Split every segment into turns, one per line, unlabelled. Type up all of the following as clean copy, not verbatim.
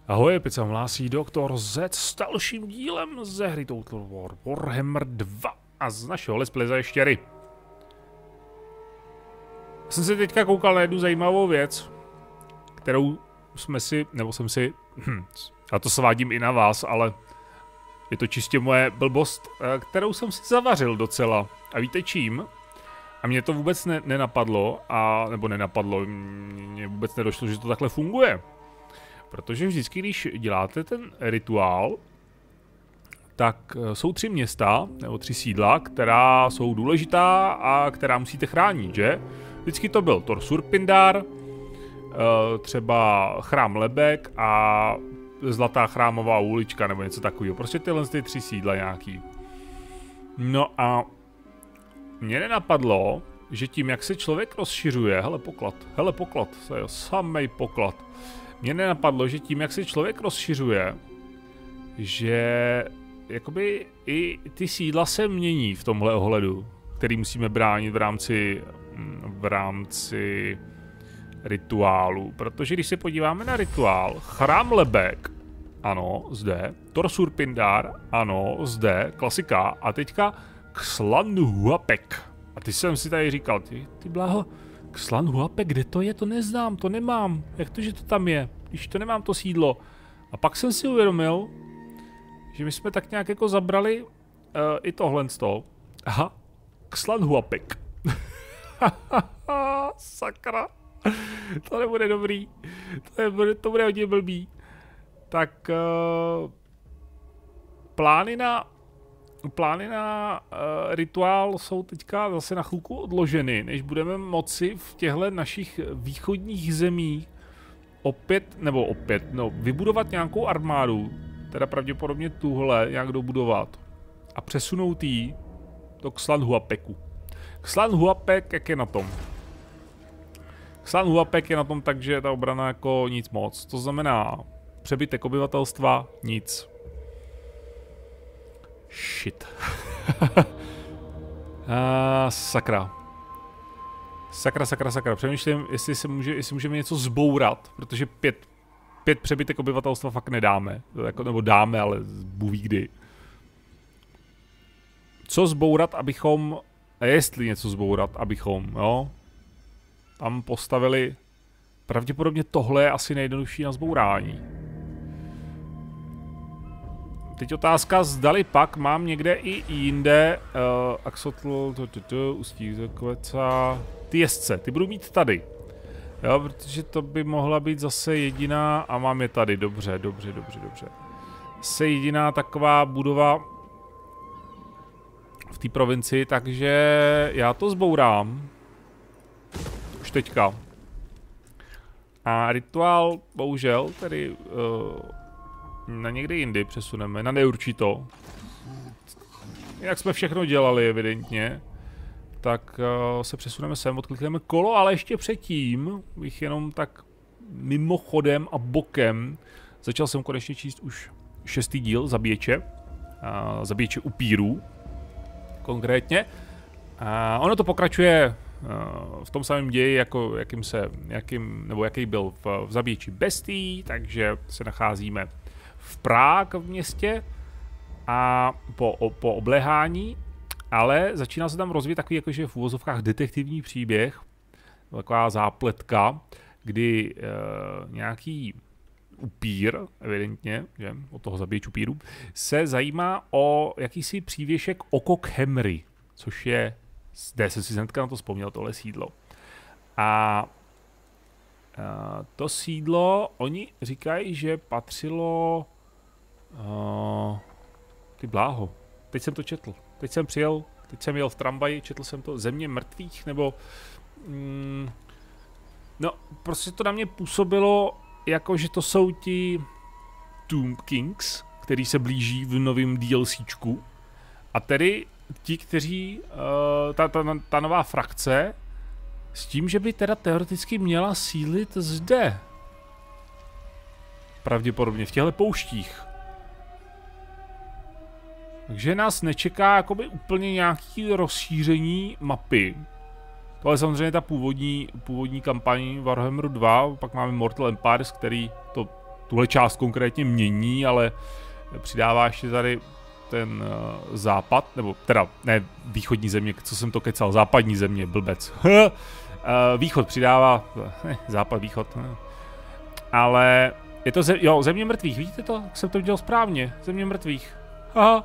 Ahoj, opět se vám hlásí Doktor Z s dalším dílem ze hry Total War Warhammer 2 a z našeho let's play za Ještěry. Jsem si teďka koukal na jednu zajímavou věc, kterou jsme si, nebo jsem si, a to svádím i na vás, ale je to čistě moje blbost, kterou jsem si zavařil docela. A víte čím? A mě to vůbec nenapadlo, nebo nenapadlo, mně vůbec nedošlo, že to takhle funguje. Protože vždycky, když děláte ten rituál, tak jsou 3 města, nebo 3 sídla, která jsou důležitá a která musíte chránit, že? Vždycky to byl Tor Surpindar, třeba Chrám Lebek a Zlatá chrámová ulička, nebo něco takového. Prostě tyhle 3 sídla nějaký. No a mě nenapadlo, že tím, jak se člověk rozšiřuje, hele poklad, to je samej poklad. Mně nenapadlo, že tím, jak se člověk rozšiřuje, že jakoby i ty sídla se mění v tomhle ohledu, který musíme bránit v rámci rituálu. Protože když se podíváme na rituál, Chrám Lebek, ano, zde, Tor Surpindar, ano, zde, klasika, a teďka Xlan Huapek. A ty jsem si tady říkal, ty bláho, Xlan Huapek, kde to je? To neznám, to nemám. Jak to, že to tam je, když to nemám to sídlo? A pak jsem si uvědomil, že my jsme tak nějak jako zabrali i tohle z toho. Aha, Xlan Huapek. Sakra. To nebude dobrý. To bude hodně blbý. Tak plány na rituál jsou teďka zase na chvilku odloženy, než budeme moci v těchto našich východních zemích vybudovat nějakou armádu, teda pravděpodobně tuhle nějak dobudovat a přesunout jí do Xlan Huapeku. Xlan Huapek, jak je na tom? Xlan Huapek je na tom tak, že ta obrana jako nic moc, to znamená přebytek obyvatelstva, nic. Shit. Sakra. Sakra. Přemýšlím, jestli můžeme něco zbourat, protože 5 přebytek obyvatelstva fakt nedáme. Nebo dáme, ale bůh ví kdy. Co zbourat, abychom, jestli něco zbourat, abychom, jo, tam postavili, pravděpodobně tohle je asi nejjednodušší na zbourání. Teď otázka, zdali pak mám někde i jinde Axotl, Ústí Kveca, ty jezdce, ty budu mít tady. Jo, protože to by mohla být zase jediná, a mám je tady, dobře. Zase jediná taková budova v té provincii, takže já to zbourám. Už teďka. A rituál, bohužel, tedy na někde jindy přesuneme, na neurčito. Jak jsme všechno dělali, evidentně. Tak se přesuneme sem, odklikneme kolo, ale ještě předtím bych jenom tak mimochodem a bokem začal jsem konečně číst už 6. díl Zabíječe. Zabíječe upírů. Konkrétně. Ono to pokračuje v tom samém ději, jako jaký byl v Zabíječi bestií, takže se nacházíme v Prague v městě a po obléhání, ale začíná se tam rozvíjet takový jakože v uvozovkách detektivní příběh, taková zápletka, kdy nějaký upír, evidentně, že, od toho zabíječ upíru, se zajímá o jakýsi přívěšek Okok Hemry, což je, zde jsem si hnedka na to vzpomněl, tohle sídlo. A to sídlo, oni říkají, že patřilo, ty bláho, teď jsem to četl, teď jsem jel v tramvaji, četl jsem to, Země mrtvých, nebo, no, prostě to na mě působilo, jako že to jsou ti Tomb Kings, který se blíží v novém DLCčku, a tedy ti, kteří, ta nová frakce, s tím, že by teda teoreticky měla sídlit zde. Pravděpodobně v těchto pouštích. Takže nás nečeká jakoby úplně nějaký rozšíření mapy. Tohle je samozřejmě ta původní kampaň Warhammeru 2, pak máme Mortal Empires, který to tuhle část konkrétně mění, ale přidává ještě tady ten západ, nebo teda ne východní země, co jsem to kecal, západní země, blbec. Východ přidává, západ, východ. Ale je to jo, země mrtvých, vidíte to? Jak jsem to dělal správně, země mrtvých. Aha.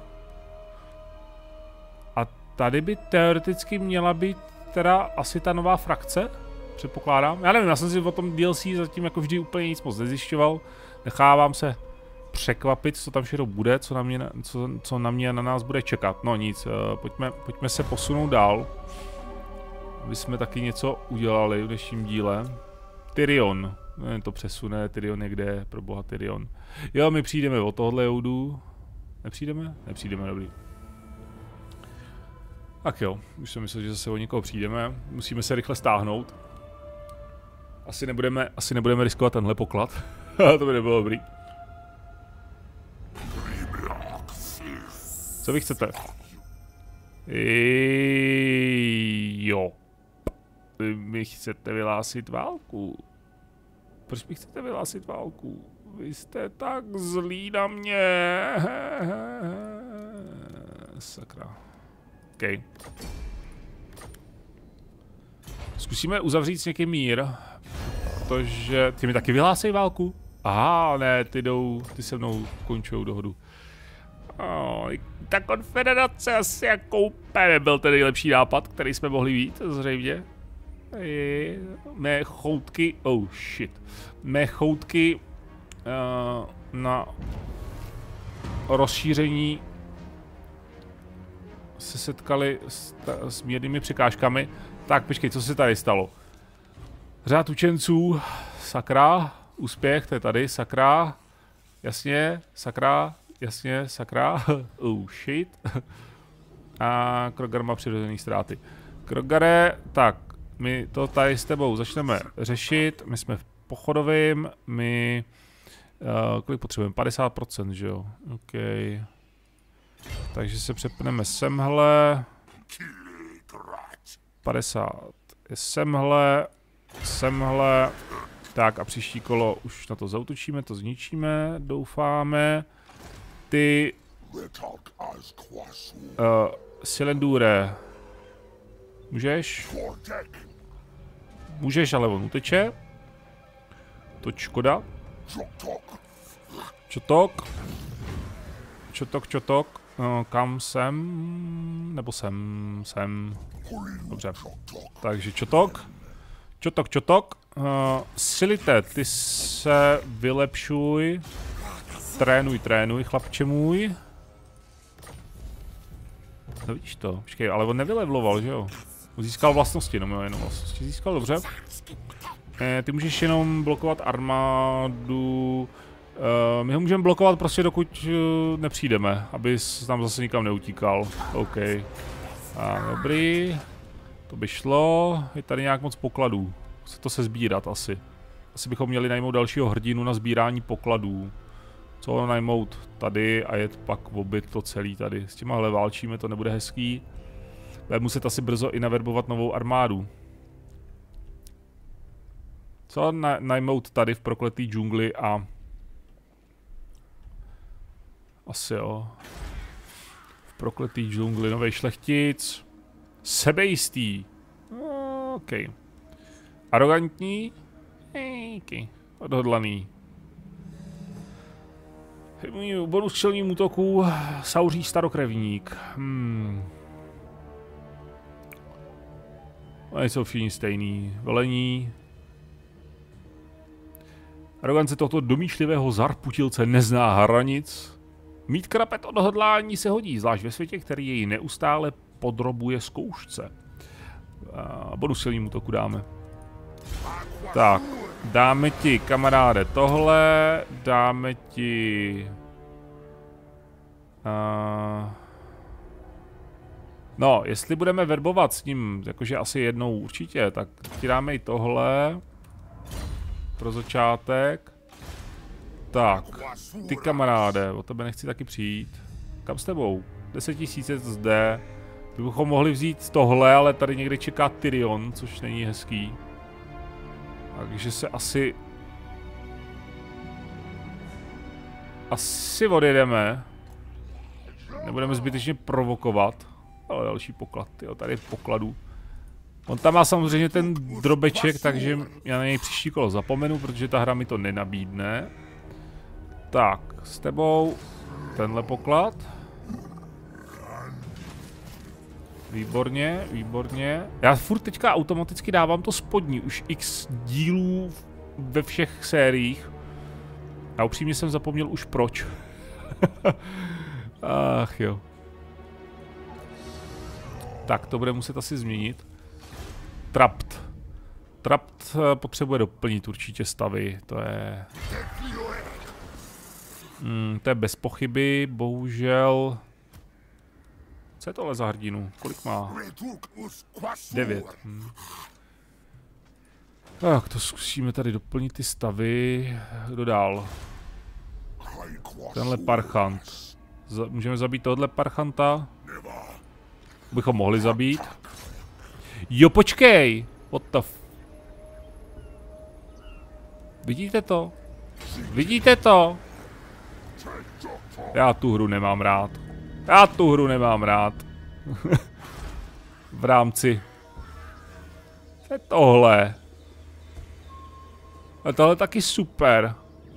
A tady by teoreticky měla být teda asi ta nová frakce, předpokládám. Já nevím, já jsem si o tom DLC zatím jako vždy úplně nic moc nezjišťoval. Nechávám se překvapit, co tam všechno bude, co na mě a na nás bude čekat. No nic, pojďme se posunout dál. Aby jsme taky něco udělali v dnešním díle. Tyrion. To přesune, Tyrion někde, pro boha Tyrion. Jo, my přijdeme od tohohle joudu. Nepřijdeme? Nepřijdeme, dobrý. Tak jo, už jsem myslel, že zase o někoho přijdeme. Musíme se rychle stáhnout. Asi nebudeme riskovat tenhle poklad. To by nebylo dobrý. Co vy chcete? Jo. Vy mi chcete vyhlásit válku. Proč mi chcete vyhlásit válku? Vy jste tak zlí na mě. Sakra. OK. Zkusíme uzavřít s někým mír. Protože ty mi taky vyhlásej válku? Aha, ne, ty se mnou končujou dohodu. Ta konfederace asi jako úplně byl ten nejlepší nápad, který jsme mohli mít, zřejmě. Mé choutky, oh shit. Mé choutky na rozšíření se setkali s mírnými překážkami. Tak počkej, co se tady stalo? Řád učenců, sakra, úspěch, to je tady, sakra, jasně, sakra, jasně, sakra, oh shit. A Krogar má přirozený ztráty. Krogare, tak, my to tady s tebou začneme řešit, my jsme v pochodovým, my, kolik potřebujeme, 50%, že jo, OK. Takže se přepneme semhle, 50 je semhle, tak a příští kolo už na to zaútočíme, to zničíme, doufáme. Ty Silendure, můžeš? Můžeš, ale on uteče. To škoda. Čotok. Kam sem? Nebo sem. Dobře. Takže čotok. Silite, ty se vylepšuj. Trénuj, chlapče můj. No vidíš to, počkej, ale on nevylevloval, že jo? On získal vlastnosti, no jenom vlastnosti získal, dobře. Ty můžeš jenom blokovat armádu. My ho můžeme blokovat prostě dokud nepřijdeme, aby tam zase nikam neutíkal. OK. A dobrý. To by šlo. Je tady nějak moc pokladů. Chce to se sbírat asi. Asi bychom měli najmout dalšího hrdinu na sbírání pokladů. Co najmout tady a jet pak obbyt to celý tady. S těmahle válčíme, to nebude hezký. Bude muset asi brzo i naverbovat novou armádu. Co najmout tady v prokletý džungli a... Asi jo. V prokletý džungli novej šlechtic. Sebejistý. OK. Arrogantní. OK. Odhodlaný. Bonus k čelním útoků. Sauří starokrevník. Oni jsou všichni stejný. Velení. Arogance tohoto domýšlivého zarputilce nezná hranic. Mít krapet odhodlání se hodí, zvlášť ve světě, který jej neustále podrobuje zkoušce. Bonus silným útoku dáme. Tak, dáme ti, kamaráde, tohle, dáme ti... No, jestli budeme verbovat s ním, jakože asi jednou určitě, tak ti dáme i tohle. Pro začátek. Tak, ty kamaráde, o tebe nechci taky přijít. Kam s tebou? 10 000 zde. My bychom mohli vzít tohle, ale tady někde čeká Tyrion, což není hezký. Takže se asi... asi odjedeme. Nebudeme zbytečně provokovat. Ale další poklad, jo, tady je pokladů. On tam má samozřejmě ten drobeček, takže já na něj příští kolo zapomenu, protože ta hra mi to nenabídne. Tak, s tebou tenhle poklad. Výborně, výborně. Já furt teďka automaticky dávám to spodní, už x dílů ve všech sériích. A upřímně jsem zapomněl už proč. Ach jo. Tak, to bude muset asi změnit. Trapt. Trapt potřebuje doplnit určitě stavy, to je... to je bez pochyby, bohužel... Co je tohle za hrdinu? Kolik má? 9. Tak, to zkusíme tady doplnit ty stavy. Kdo dál? Tenhle parchant. Můžeme zabít tohle parchanta? Bychom mohli zabít. Jo, počkej! What the f... Vidíte to? Vidíte to? Já tu hru nemám rád. Já tu hru nemám rád. V rámci... Co je tohle? A tohle je taky super.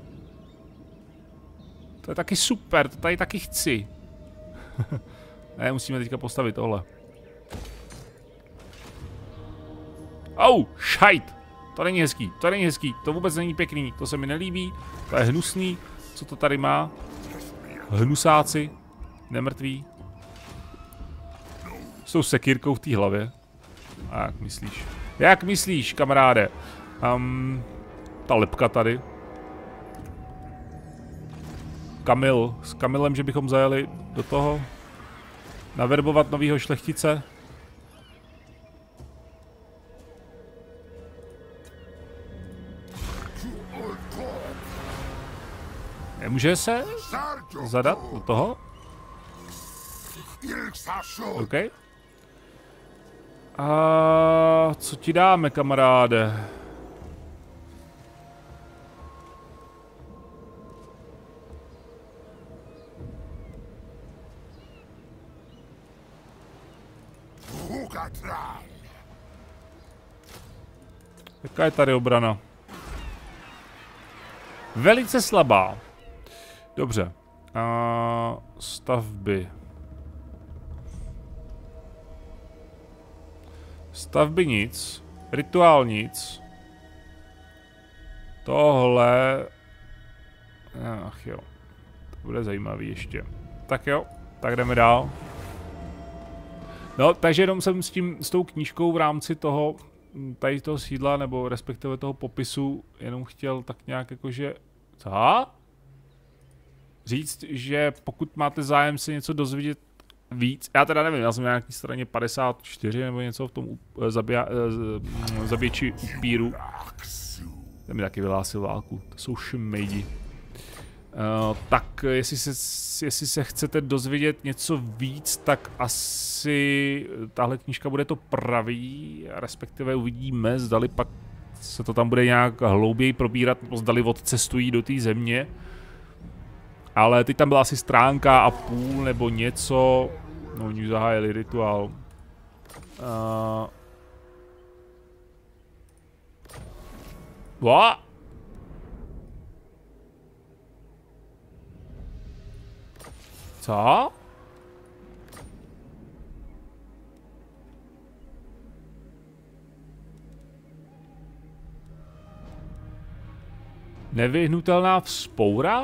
To je taky super, to tady taky chci. Ne, musíme teďka postavit tohle. Au, šajt! To není hezký, to není hezký, to vůbec není pěkný, to se mi nelíbí, to je hnusný. Co to tady má? Hnusáci, nemrtví. S tou sekírkou v té hlavě. A jak myslíš? Jak myslíš, kamaráde? Ta lepka tady. Kamil, s Kamilem, že bychom zajeli do toho. Naverbovat novýho šlechtice. Nemůže se zadat do toho? OK. A co ti dáme, kamaráde? Jaká je tady obrana? Velice slabá. Dobře. Stavby. Stavby nic. Rituál nic. Tohle... Ach jo. To bude zajímavý ještě. Tak jo. Tak jdeme dál. No, takže jenom jsem s tou knížkou v rámci toho, tady toho sídla, nebo respektive toho popisu, jenom chtěl tak nějak jakože... Co? Říct, že pokud máte zájem se něco dozvědět víc, já teda nevím, já jsem na nějaký straně 54 nebo něco v tom zaběči upíru. Ten mi taky vyhlásil válku, to jsou šmejdi. Tak jestli se chcete dozvědět něco víc, tak asi tahle knížka bude to pravý, respektive uvidíme, zdali pak se to tam bude nějak hlouběji probírat, nebo zdali odcestují do té země. Ale teď tam byla asi stránka a půl nebo něco. No, oni už zahájili rituál. What? Co? Nevyhnutelná vzpoura?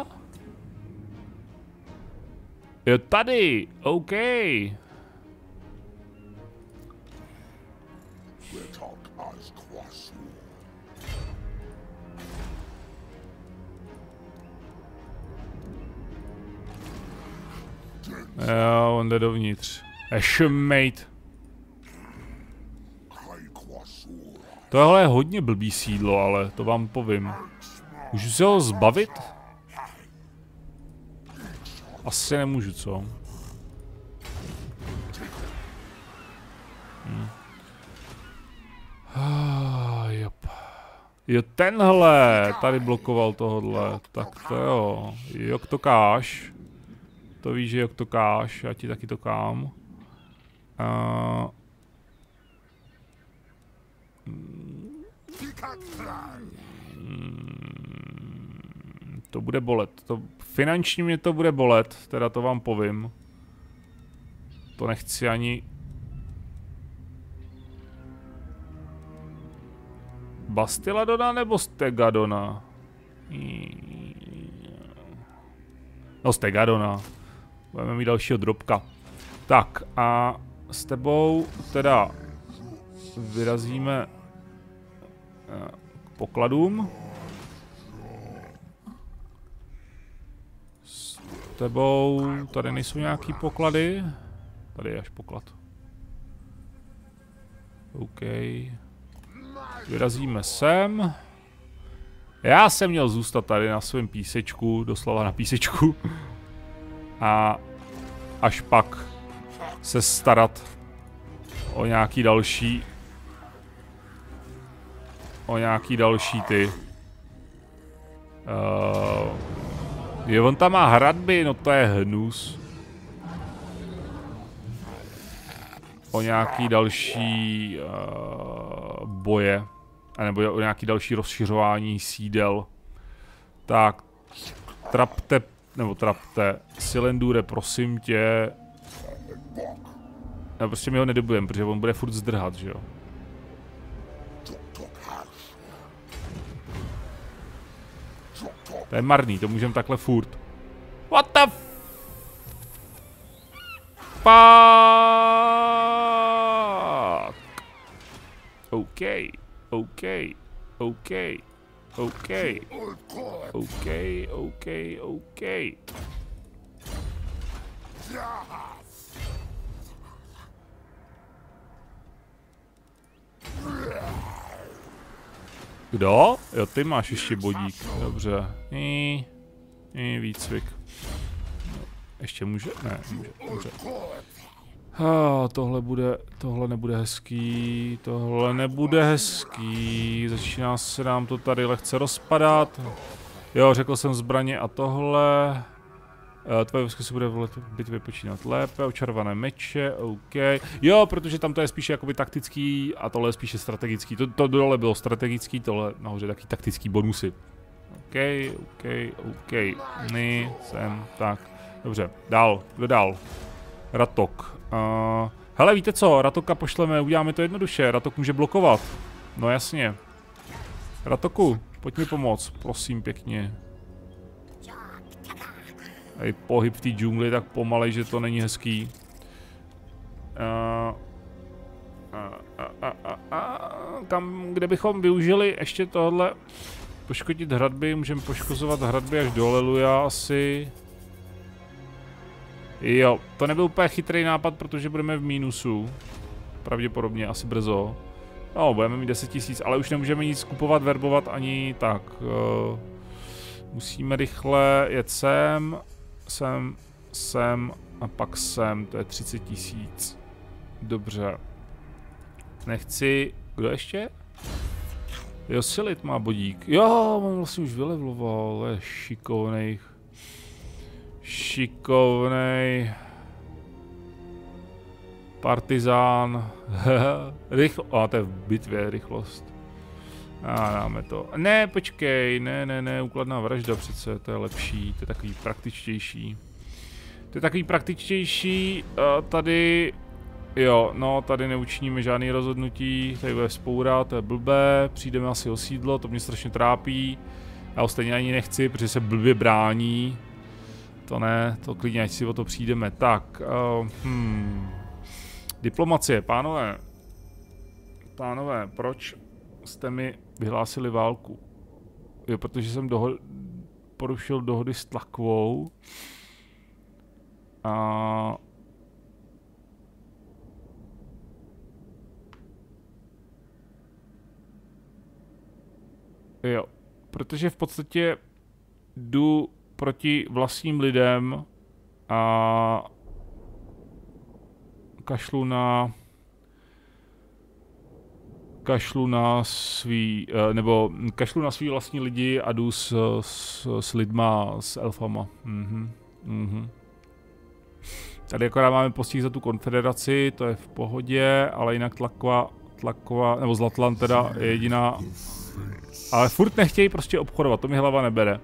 Jo, tady, OK. Jo, on jde dovnitř. Šmejt. Tohle je hodně blbý sídlo, ale to vám povím. Můžu se ho zbavit? Asi nemůžu, co? Jop. Jo, tenhle tady blokoval tohodle. Tak to jo. Jok to káš. To víš, že jok to káš. Já ti taky to kám. To bude bolet. Finančně mě to bude bolet, teda to vám povím. To nechci ani... Bastiladona nebo Stegadona? No Stegadona. Budeme mít dalšího drobka. Tak a s tebou teda vyrazíme k pokladům. S tebou tady nejsou nějaký poklady. Tady je až poklad. OK. Vyrazíme sem. Já jsem měl zůstat tady na svém písečku, doslova na písečku. A až pak se starat o nějaký další... ty. Jo, on tam má hradby, no to je hnus. O nějaký další boje. A nebo o nějaký další rozšiřování sídel. Tak, trapte, Silendure, prosím tě. No, prostě my ho nedobujeme, protože on bude furt zdrhat, že jo. To je marný, to můžeme takhle furt. What the fuck? OK. Kdo? Jo, ty máš ještě bodík. Dobře. Výcvik. Ještě může? Ne, může. Dobře. Tohle nebude hezký. Tohle nebude hezký. Začíná se nám to tady lehce rozpadat. Jo, řekl jsem zbraně a tohle. Tvoje vojsko se bude v bitvě počínat lépe. Očarované meče, OK. Jo, protože tam to je spíše jakoby taktický a tohle je spíše strategický. To dole bylo strategický, tohle nahoře taky taktický bonusy. OK. Sem, tak. Dobře, dál, kdo dál? Ratok. Hele, víte co, Ratoka pošleme, uděláme to jednoduše, Ratok může blokovat. No jasně. Ratoku, pojď mi pomoct, prosím pěkně. Tady pohyb v té džungli tak pomalej, že to není hezký. Kde bychom využili ještě tohle poškodit hradby, můžeme poškozovat hradby až do Leluja asi. Jo, to nebyl úplně chytrý nápad, protože budeme v mínusu. Pravděpodobně, asi brzo. No, budeme mít 10 000, ale už nemůžeme nic kupovat, verbovat ani tak. Musíme rychle jet sem a pak sem, to je 30 000. Dobře. Nechci... Kdo ještě? Jo, Silit má bodík. Jo, on vlastně už vylevloval, je šikovnej partizán. A to je v bitvě, rychlost. A dáme to. Ne, počkej, ne, úkladná vražda přece, to je lepší, to je takový praktičtější. Tady, jo, no, tady neučiníme žádný rozhodnutí, tady bude vzpoura, to je blbé, přijdeme asi o sídlo, to mě strašně trápí. Já ho stejně ani nechci, protože se blbě brání. To ne, to klidně, ať si o to přijdeme. Tak, diplomacie, pánové, proč jste mi vyhlásili válku? Jo, protože jsem porušil dohody s Tlakvou. A... Jo, protože v podstatě jdu proti vlastním lidem a kašlu kašlu na svý, nebo kašlu na svý vlastní lidi a jdu s lidma, s elfama. Tady akorát máme postih za tu konfederaci, to je v pohodě, ale jinak tlaková, nebo Zlatland teda je jediná. Ale furt nechtějí prostě obchodovat, to mi hlava nebere.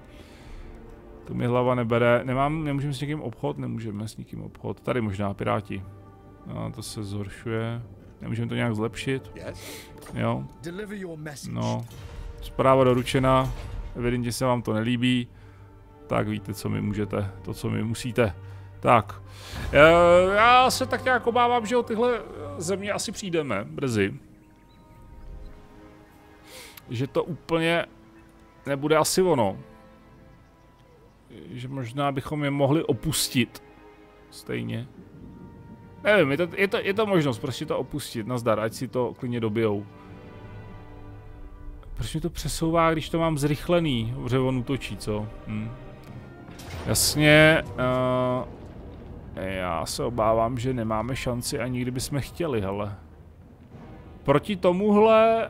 Nemůžeme s někým obchod? Nemůžeme s někým obchod. Tady možná piráti. No, to se zhoršuje. Nemůžeme to nějak zlepšit? Jo. No. Zpráva doručena. Evidentně se vám to nelíbí. Tak víte, co mi můžete, to, co mi musíte. Tak. Já se tak nějak obávám, že o tyhle země asi přijdeme brzy. Že to úplně nebude asi ono. Že možná bychom je mohli opustit. Stejně. Nevím, je to možnost, prostě to opustit, nazdar, ať si to klidně dobijou. Proč mi to přesouvá, když to mám zrychlený? Protože on útočí, co? Jasně, já se obávám, že nemáme šanci ani kdybychom chtěli, hele. Proti tomuhle...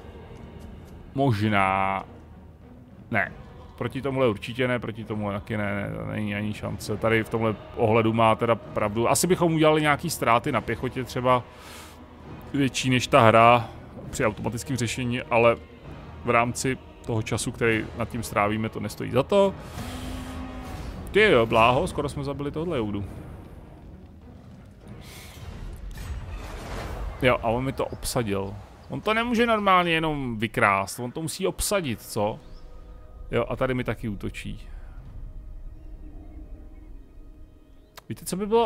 Možná... Ne. Proti tomuhle určitě ne, proti tomuhle taky ne, není ani šance. Tady v tomhle ohledu má teda pravdu. Asi bychom udělali nějaký ztráty na pěchotě třeba větší než ta hra při automatickém řešení, ale v rámci toho času, který nad tím strávíme, to nestojí za to. Ty jo, bláho, skoro jsme zabili tohle joudu. Jo, a on mi to obsadil. On to nemůže normálně jenom vykrást, on to musí obsadit, co? Jo, a tady mi taky útočí. Víte, co by bylo?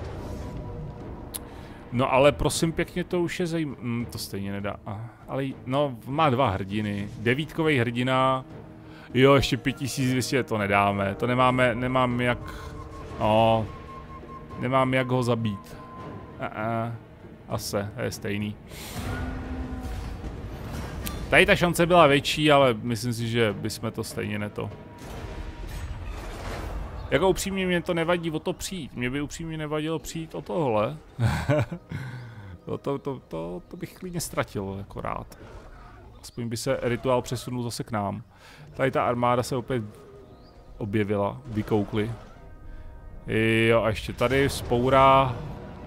No ale prosím pěkně, to už je zajímavé. To stejně nedá. Ale no, má 2 hrdiny. 9kovej hrdina. Jo, ještě 5200, to nedáme. To nemám jak... No, nemám jak ho zabít. Asi, je stejný. Tady ta šance byla větší, ale myslím si, že bychom to stejně neto. Jako upřímně mě to nevadí o to přijít. Mě by upřímně nevadilo přijít o tohle. to bych klidně ztratil jako rád. Aspoň by se rituál přesunul zase k nám. Tady ta armáda se opět objevila, vykoukli. Jo, a ještě tady vzpourá.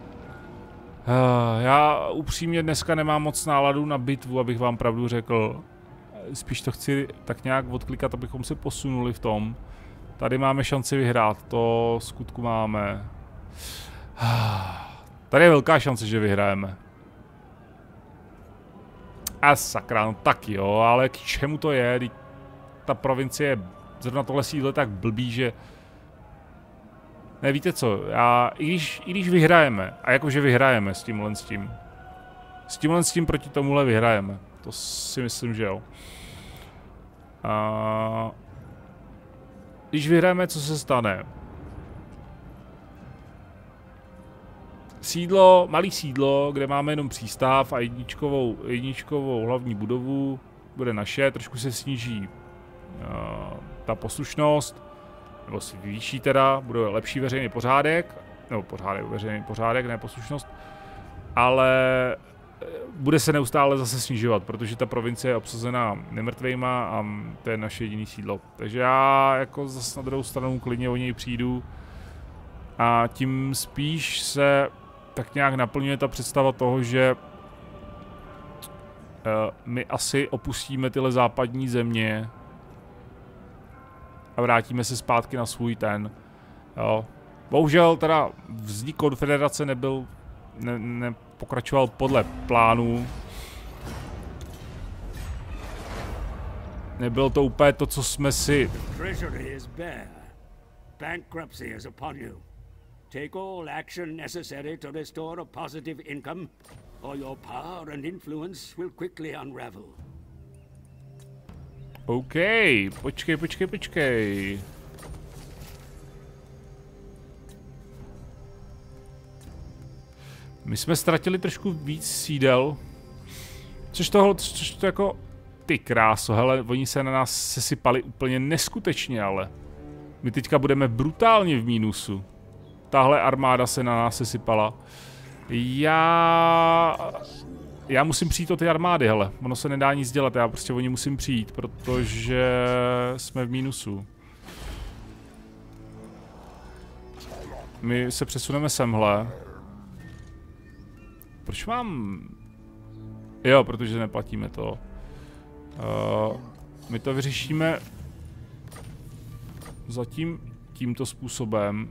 Já upřímně dneska nemám moc náladu na bitvu, abych vám pravdu řekl. Spíš to chci tak nějak odklikat, abychom se posunuli v tom. Tady máme šanci vyhrát, to skutku máme. Tady je velká šance, že vyhrajeme. A sakra, no tak jo, ale k čemu to je? Ta provincie, zrovna tohle sídlo je tak blbý, že... Ne, víte co, i když vyhrajeme, a jakože vyhrajeme s tímhle s tím proti tomuhle vyhrajeme, to si myslím, že jo. Když vyhrajeme, co se stane? Sídlo, malý sídlo, kde máme jenom přístav a jedničkovou hlavní budovu, bude naše, trošku se sníží ta poslušnost, nebo si vyvýší teda, bude lepší veřejný pořádek, nebo veřejný pořádek, ne poslušnost, ale bude se neustále zase snižovat, protože ta provincie je obsazená nemrtvejma a to je naše jediné sídlo. Takže já jako zase na druhou stranu klidně o něj přijdu a tím spíš se tak nějak naplňuje ta představa toho, že my asi opustíme tyhle západní země a vrátíme se zpátky na svůj ten. Jo. Bohužel teda vznik konfederace nepokračoval podle plánu. Nebylo to úplně to, co jsme si...
Take all action necessary to restore a positive income, or your power and influence will quickly unravel.
OK, počkej. My jsme ztratili trošku víc sídel. Což to jako... Ty kráso, hele, oni se na nás sesypali úplně neskutečně, ale... My teďka budeme brutálně v mínusu. Tahle armáda se na nás sesypala. já musím přijít o ty armády, hele. Ono se nedá nic dělat, já prostě o ně musím přijít, protože jsme v mínusu. My se přesuneme semhle. Proč mám... Jo, protože neplatíme to. My to vyřešíme zatím tímto způsobem.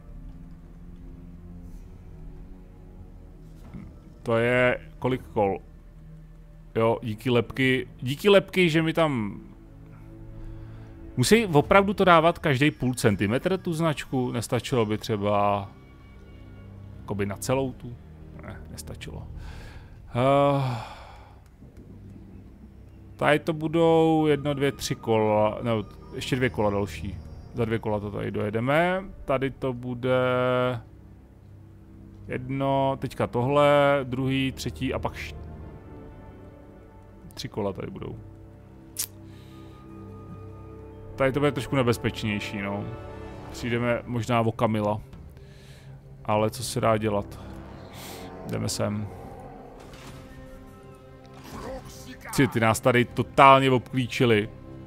To je kolik kol? Jo, díky lepky, že mi tam... Musí opravdu to dávat každý půl centimetr tu značku, nestačilo by třeba... Jakoby na celou tu? Ne, nestačilo. Tady to budou 1, 2, 3 kola, no, ještě 2 kola další. Za 2 kola to tady dojedeme. Tady to bude... Jedno, teďka tohle, druhý, třetí a pak 3 kola tady budou. Tady to bude trošku nebezpečnější, no. Přijdeme možná o Kamila. Ale co se dá dělat? Jdeme sem. Ty nás tady totálně obklíčili.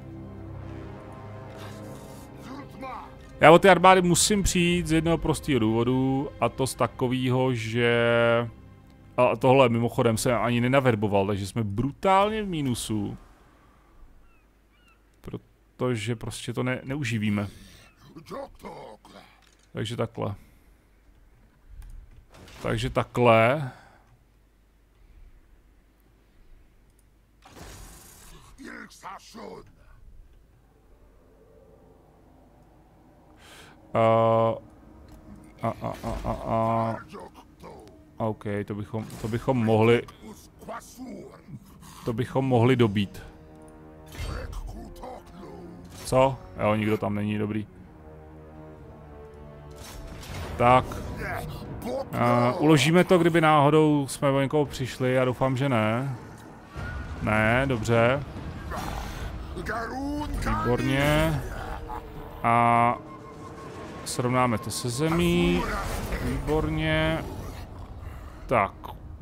Já o ty armády musím přijít z jednoho prostého důvodu, a to z takového, že... A tohle mimochodem se ani nenaverboval, takže jsme brutálně v mínusu. Protože prostě to neuživíme. Takže takhle. Takže takhle. OK, to bychom mohli dobít. Co? Jo, nikdo tam není, dobrý. Tak. Uložíme to, kdyby náhodou jsme o někoho přišli, já doufám, že ne. Ne, dobře. Výborně. A srovnáme to se zemí. Výborně. Tak.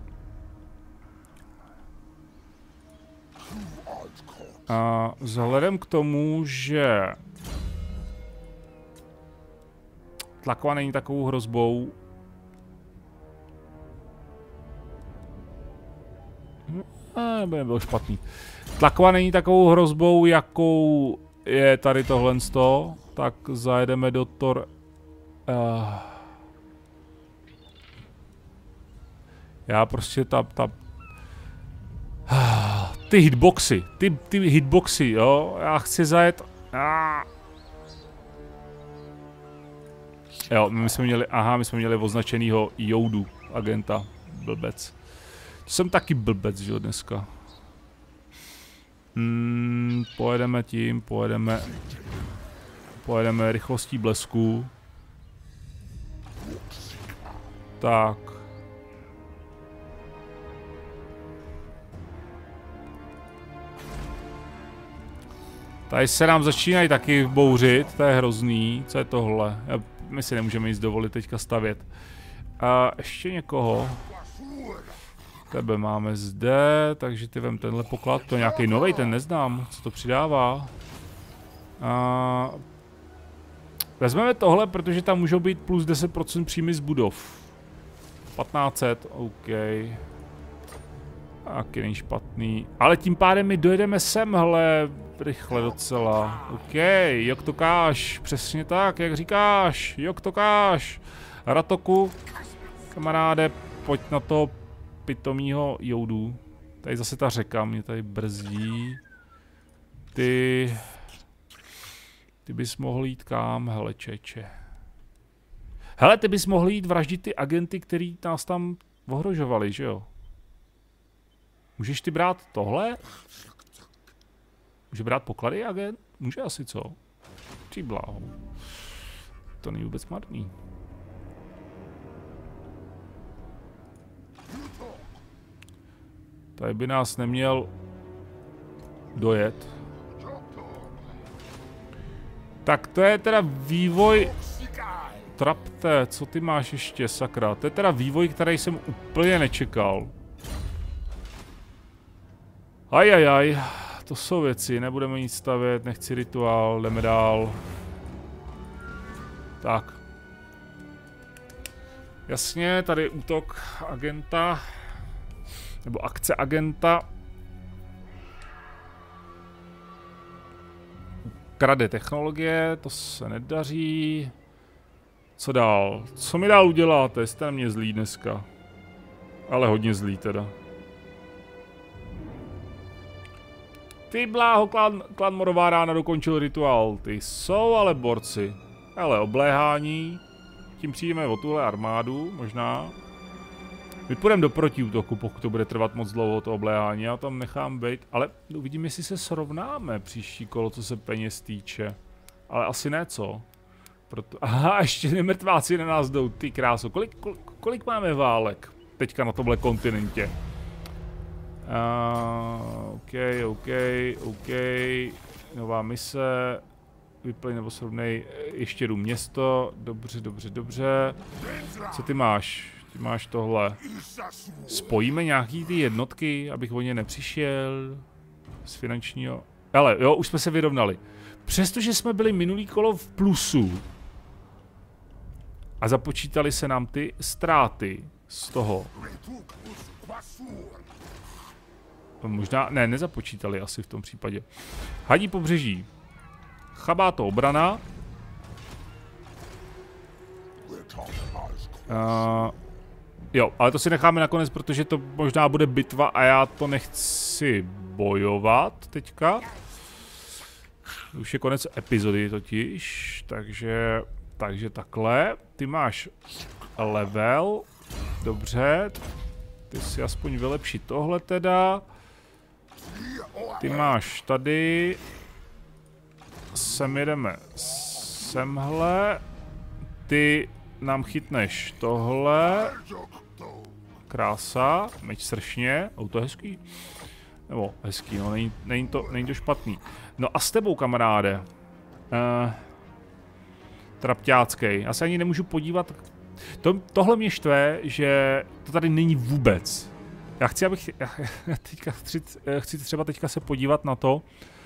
A vzhledem k tomu, že Tlakva není takovou hrozbou. Bylo špatný. Tlakva není takovou hrozbou, jakou je tady tohle, tak zajedeme do Tor... Já prostě ty hitboxy, ty hitboxy, jo, já chci zajet... Jo, my jsme měli označenýho Youdu, agenta, blbec. To jsem taky blbec, že jo, dneska. Pojedeme tím, pojedeme rychlostí blesku. Tak. Tady se nám začínají taky bouřit, to je hrozný. Co je tohle? My si nemůžeme nic dovolit teďka stavět. A ještě někoho. Tebe máme zde, takže ty vem tenhle poklad. To je nějaký novej, ten neznám. Co to přidává? Vezmeme tohle, protože tam můžou být plus 10% příjmy z budov. 1500, OK. Taky není špatný. Ale tím pádem my dojedeme sem, hele, rychle docela. OK, jak to káš, přesně tak, jak říkáš, jak to káš. Ratoku, kamaráde, pojď na to pitomýho Youdu. Tady zase ta řeka mě tady brzdí. Ty bys mohl jít kam, hele čeče. Hele, ty bys mohl jít vraždit ty agenty, který nás tam ohrožovali, že jo? Můžeš ty brát tohle? Může brát poklady agent? Může asi, co? Ty bláho. To není vůbec marný. Tady by nás neměl dojet. Tak to je teda vývoj... Trapte, co ty máš ještě, sakra? To je teda vývoj, který jsem úplně nečekal. Ajajaj, to jsou věci, nebudeme nic stavět, nechci rituál, jdeme dál. Tak. Jasně, tady útok agenta, nebo akce agenta. Krade technologie, to se nedaří. Co dál? Co mi dál uděláte? Jste na mě zlý dneska. Ale hodně zlý teda. Ty bláho, klan Morová rána dokončil rituál. Ty jsou ale borci. Ale obléhání. Tím přijdeme o tuhle armádu, možná. My půjdeme do protiútoku, pokud to bude trvat moc dlouho, to obléhání. Já tam nechám být, ale uvidíme, jestli se srovnáme příští kolo, co se peněz týče. Ale asi ne, co? Aha, ještě nemrtváci na nás jdou, ty kráso. Kolik máme válek teďka na tomhle kontinentě? OK. Nová mise. Vyplň nebo srovnej, ještě jdu město. Dobře. Co ty máš? Ty máš tohle. Spojíme nějaký ty jednotky, abych o ně nepřišel. Z finančního. Ale jo, už jsme se vyrovnali. Přestože jsme byli minulý kolo v plusu. A započítali se nám ty ztráty z toho. Možná, ne, nezapočítali asi v tom případě. Hadí pobřeží. Chabáto obrana. Jo, ale to si necháme nakonec, protože to možná bude bitva a já to nechci bojovat teďka. Už je konec epizody totiž, takže takhle. Ty máš level, dobře. Ty si aspoň vylepší tohle teda. Ty máš tady. Sem jedeme semhle. Ty nám chytneš tohle. Krása, meč sršně, auto hezký. Nebo hezký, no není to špatný. No a s tebou, kamaráde. Trapťáckej, já se ani nemůžu podívat. Tohle mě štve, že to tady není vůbec. Já chci, chci třeba teďka se podívat na to,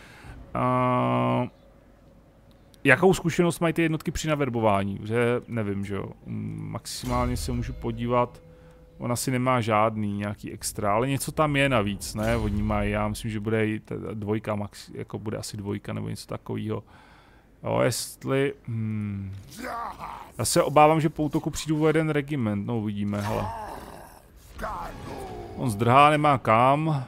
jakou zkušenost mají ty jednotky při naverbování, že nevím, že jo. Maximálně se můžu podívat, ona si nemá žádný nějaký extra, ale něco tam je navíc, ne, oni mají, já myslím, že bude i dvojka, jako bude asi dvojka nebo něco takového. Jo, jestli, já se obávám, že po útoku přijdu o jeden regiment, no uvidíme, hele. On zdrhá, nemá kam.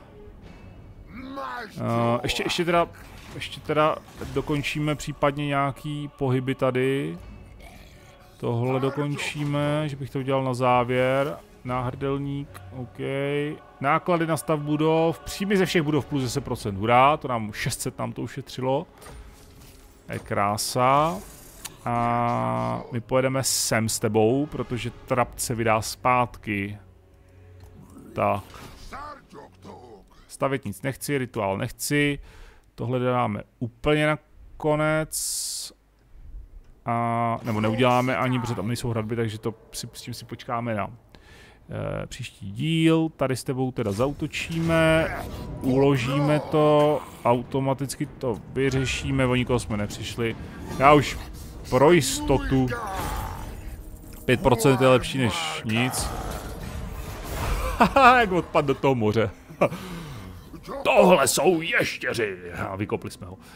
Ještě teda dokončíme případně nějaký pohyby tady. Tohle dokončíme, že bych to udělal na závěr. Náhrdelník, OK. Náklady na stav budov, příjmy ze všech budov plus 10%, hurá, to nám 600 nám to ušetřilo. Je krása. A my pojedeme sem s tebou, protože Trapt se vydá zpátky. Tak. Stavět nic nechci, rituál nechci. Tohle dáme úplně na konec. Nebo neuděláme ani, protože tam nejsou hradby, takže to s tím si počkáme na příští díl. Tady s tebou teda zaútočíme, uložíme to, automaticky to vyřešíme, o nikoho jsme nepřišli. Já už pro jistotu 5% je lepší než nic. Haha, jak odpad do toho moře. Tohle jsou ještěři. Vykopli jsme ho.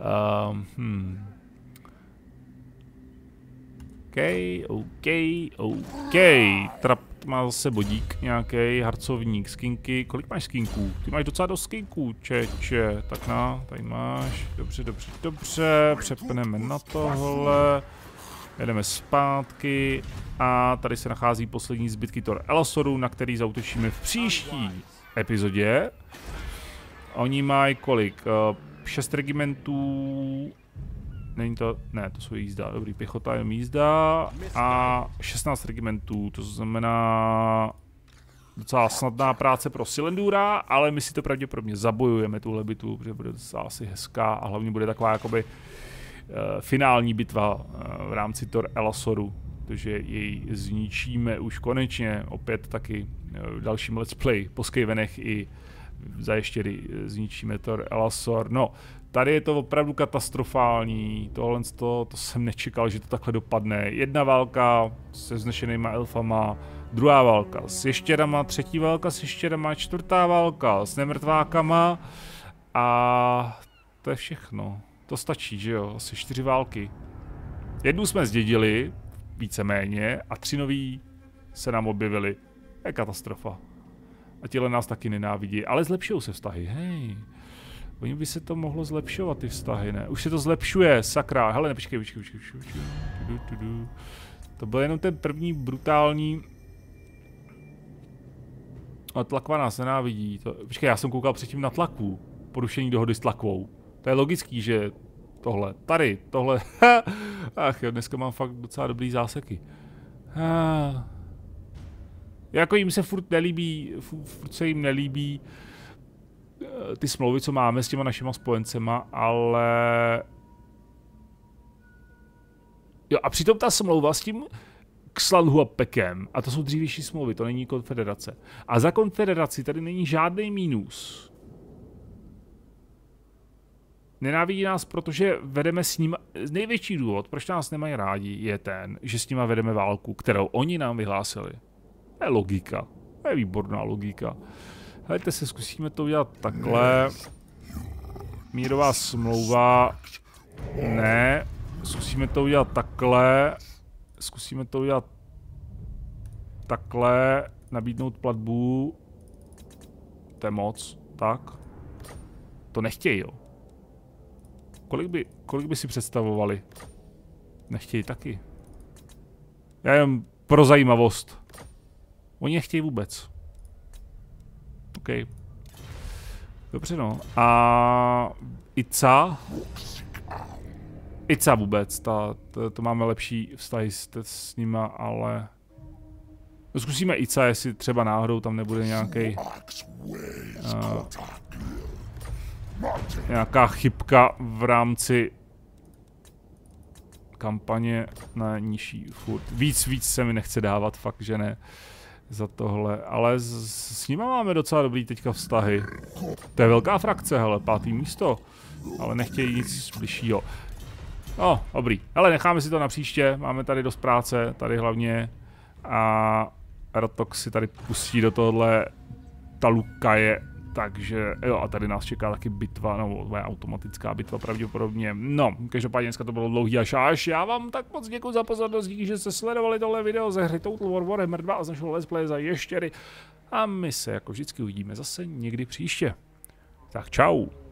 OK. Trapt má zase bodík nějaký, harcovník, skinky. Kolik máš skinků? Ty máš docela dost skinků, čeče. Tak tady máš. Dobře. Přepneme na tohle. Jedeme zpátky. A tady se nachází poslední zbytky Tor Elasoru, na který zaútočíme v příští epizodě. Oni mají kolik? 6 regimentů. Není to, ne, to jsou jízda, dobrý, pěchota je jízda a 16 regimentů, to znamená docela snadná práce pro Silendura, ale my si to pravděpodobně zabojujeme tuhle bitvu, protože bude docela asi hezká a hlavně bude taková jakoby finální bitva v rámci Tor Elasoru, protože jej zničíme už konečně, opět taky v dalším let's play po Skavenech i za ještěry zničíme to Elasor. No, tady je to opravdu katastrofální, tohle to jsem nečekal, že to takhle dopadne. Jedna válka se vznešenýma elfama, druhá válka s ještěrama, třetí válka s ještěrama, čtvrtá válka s nemrtvákama a to je všechno. To stačí, že jo, asi 4 války. Jednu jsme zdědili, víceméně, a 3 nový se nám objevily. Je katastrofa. A tihle nás taky nenávidí, ale zlepšují se vztahy, hej. Oni by se to mohlo zlepšovat, ty vztahy, ne? Už se to zlepšuje, sakra. Hele, nepočkej. To byl jenom ten první brutální... A Tlakva nás nenávidí. Počkej, já jsem koukal předtím na Tlakvu. Porušení dohody s Tlakvou. To je logický, že tohle, tady, tohle. Ach jo, dneska mám fakt docela dobrý záseky. Jako jim se furt se jim nelíbí ty smlouvy, co máme s těma našima spojencema, ale... Jo, a přitom ta smlouva s tím Xlanhuapekem, a to jsou dřívější smlouvy, to není konfederace. A za konfederaci tady není žádný mínus. Nenávidí nás, protože vedeme s ním... Největší důvod, proč nás nemají rádi, je ten, že s nima vedeme válku, kterou oni nám vyhlásili. To je logika. To je výborná logika. Hejte se, zkusíme to udělat takhle. Mírová smlouva. Ne. Zkusíme to udělat takhle. Zkusíme to udělat takhle. Nabídnout platbu. To je moc. Tak. To nechtějí, jo. Kolik by si představovali? Nechtějí taky. Já jen pro zajímavost. Oni nechtějí vůbec. OK. Dobře no. A Ica? Ica vůbec, to máme lepší vztahy s nima, ale... No, zkusíme Ica, jestli třeba náhodou tam nebude nějaký nějaká chybka v rámci kampaně na nižší furt. Víc se mi nechce dávat, fakt, že ne. Za tohle, ale s nima máme docela dobrý teďka vztahy. To je velká frakce, hele, 5. místo. Ale nechtějí nic bližšího. No, dobrý. Hele, necháme si to na příště, máme tady dost práce, tady hlavně. A Rotok si tady pustí do tohohle Talukaje, takže jo, a tady nás čeká taky bitva, no, automatická bitva pravděpodobně. No, každopádně dneska to bylo dlouhý až. Já vám tak moc děkuji za pozornost, díky, že jste sledovali tohle video ze hry Total War Warhammer 2 a z našeho Let's Play za ještěry. A my se jako vždycky uvidíme zase někdy příště. Tak čau.